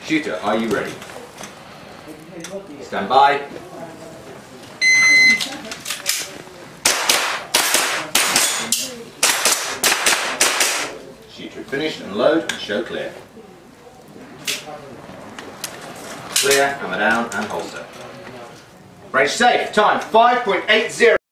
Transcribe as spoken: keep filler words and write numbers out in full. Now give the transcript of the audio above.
Shooter, are you ready? Stand by. Shooter finish and load and show clear. Clear, hammer down and holster. Range safe. Time five point eight zero.